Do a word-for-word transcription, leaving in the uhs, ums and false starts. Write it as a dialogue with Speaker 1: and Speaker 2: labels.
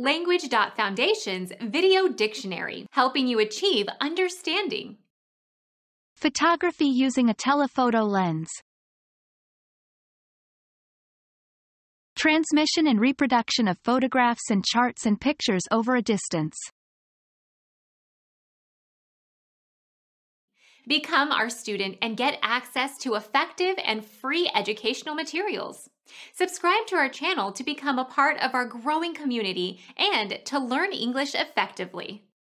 Speaker 1: Language.Foundation's Video Dictionary, helping you achieve understanding.
Speaker 2: Photography using a telephoto lens. Transmission and reproduction of photographs and charts and pictures over a distance.
Speaker 1: Become our student and get access to effective and free educational materials. Subscribe to our channel to become a part of our growing community and to learn English effectively.